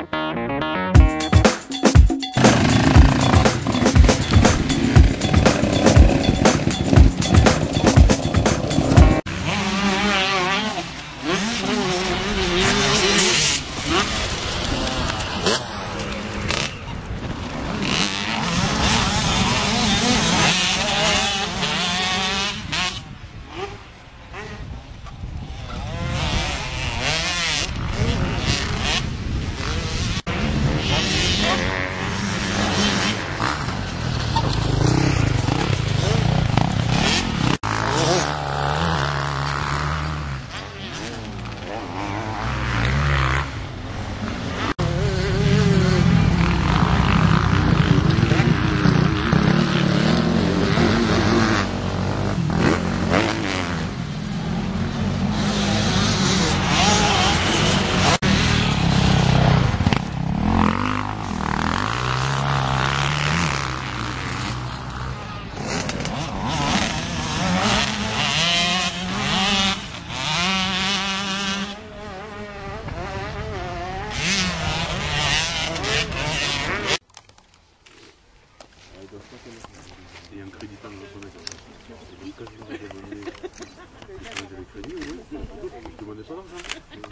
Il y a un crédit dans le sommet. Donc quand je vous ai demandé le crédit, oui, je ne demandais pas l'argent.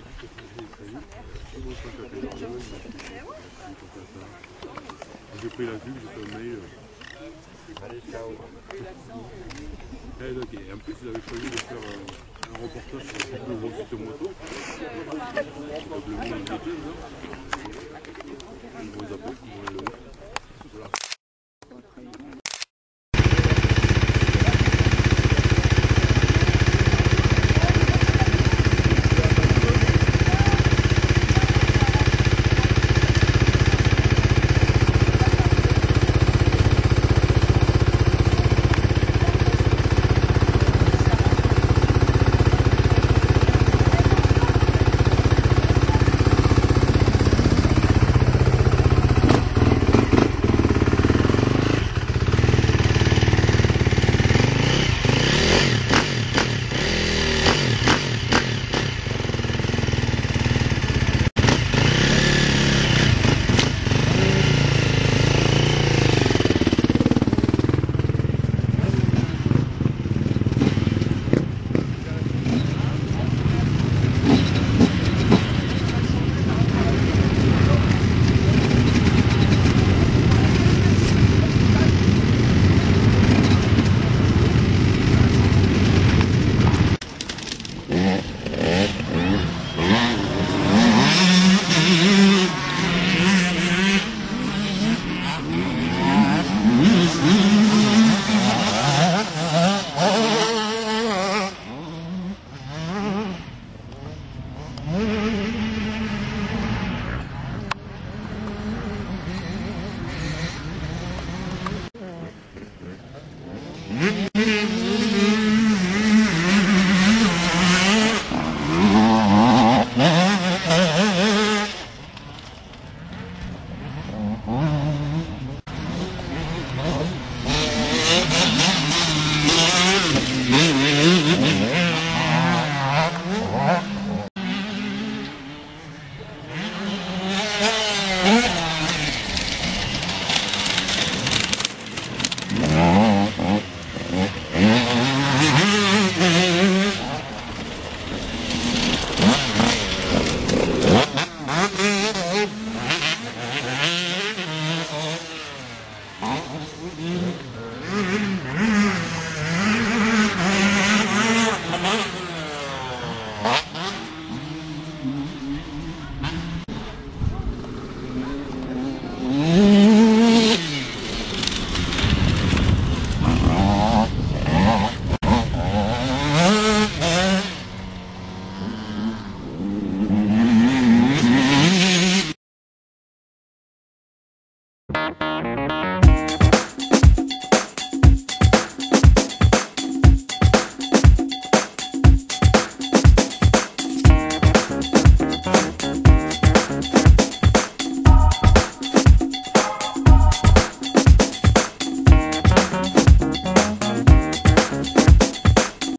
J'ai pris la vue, j'ai fait un mail. Allez, ciao. Et en plus, il avait choisi de faire un reportage sur le nouveau site moto. Probablement une beauté, là. Une grosse approche.